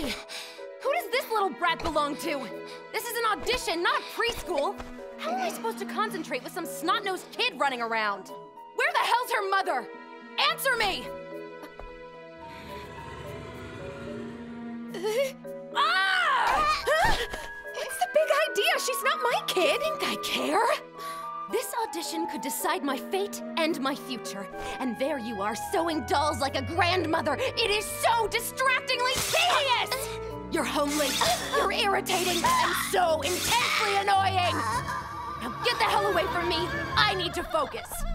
Hey! Who does this little brat belong to? This is an audition, not a preschool. How am I supposed to concentrate with some snot-nosed kid running around? Where the hell's her mother? Answer me! Ah! What's the big idea? She's not my kid. You think I care? This audition could decide my fate and my future. And there you are, sewing dolls like a grandmother. It is so distractingly tedious! You're homely, you're irritating, and so intensely annoying! Now get the hell away from me. I need to focus.